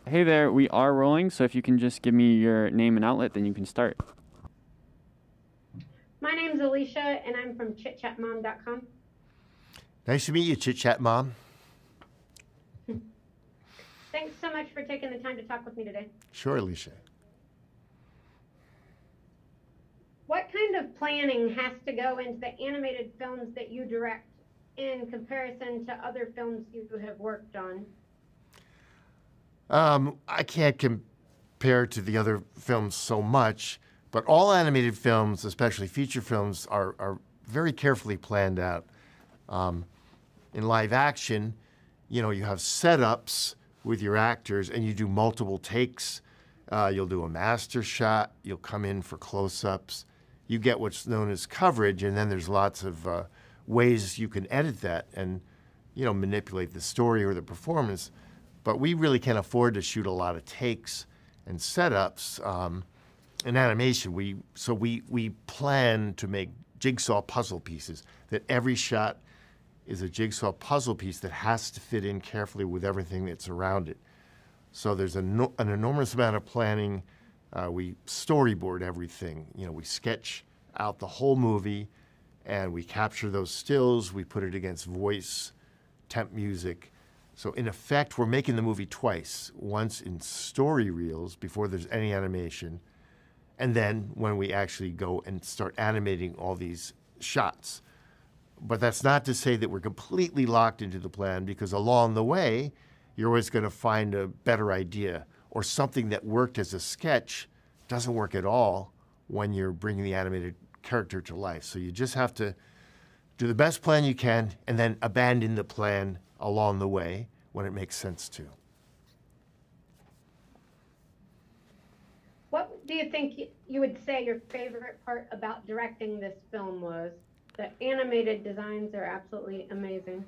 Hey there, we are rolling, so if you can just give me your name and outlet, then you can start. My name's Alicia, and I'm from chitchatmom.com. Nice to meet you, Chit Chat Mom. Thanks so much for taking the time to talk with me today. Sure, Alicia. What kind of planning has to go into the animated films that you direct in comparison to other films you have worked on? I can't compare to the other films so much, but all animated films, especially feature films, are very carefully planned out. In live action, you have setups with your actors and you do multiple takes. You'll do a master shot, you'll come in for close-ups. You get what's known as coverage, and then there's lots of ways you can edit that and manipulate the story or the performance. But we really can't afford to shoot a lot of takes and setups. In animation, we plan to make jigsaw puzzle pieces, that every shot is a jigsaw puzzle piece that has to fit in carefully with everything that's around it. So there's an enormous amount of planning. We storyboard everything. We sketch out the whole movie, and we capture those stills. We put it against voice, temp music. So in effect, we're making the movie twice. Once in story reels before there's any animation, and then when we actually go and start animating all these shots. But that's not to say that we're completely locked into the plan, because along the way, you're always going to find a better idea, or something that worked as a sketch doesn't work at all when you're bringing the animated character to life. So you just have to do the best plan you can and then abandon the plan along the way when it makes sense to. What do you think you would say your favorite part about directing this film was? The animated designs are absolutely amazing.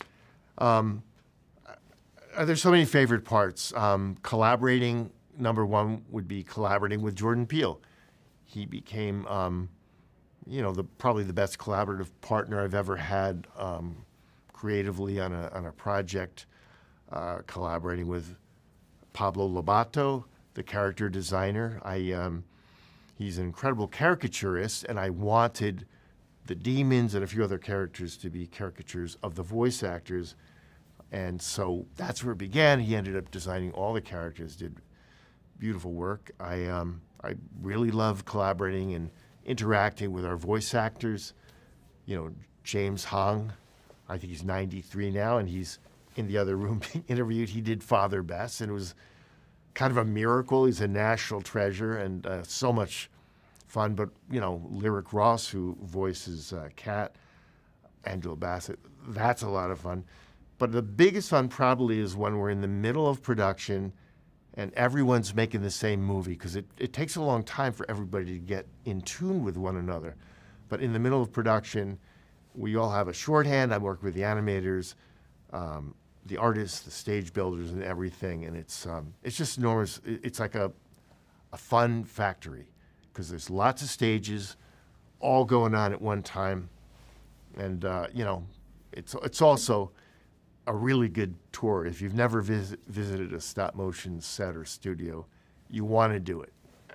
There's so many favorite parts. Collaborating, number one would be collaborating with Jordan Peele. He became, probably the best collaborative partner I've ever had creatively on a project. Collaborating with Pablo Lobato, the character designer. He's an incredible caricaturist, and I wanted the demons and a few other characters to be caricatures of the voice actors. And so that's where it began. He ended up designing all the characters, did beautiful work. I really love collaborating and interacting with our voice actors. James Hong, I think he's 93 now, and he's in the other room being interviewed. He did Father Bess, and it was kind of a miracle. He's a national treasure, and so much fun. But, Lyric Ross, who voices Kat, Angela Bassett, that's a lot of fun. But the biggest fun probably is when we're in the middle of production and everyone's making the same movie, because it takes a long time for everybody to get in tune with one another. But in the middle of production, we all have a shorthand. I work with the animators, the artists, the stage builders, and everything. And it's just enormous. It's like a fun factory, because there's lots of stages all going on at one time. And, it's also a really good tour. If you've never visited a stop motion set or studio, you want to do it.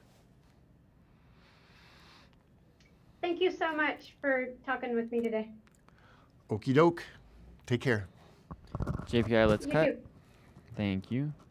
Thank you so much for talking with me today. Okie doke. Take care. JPI, let's You cut. too. Thank you.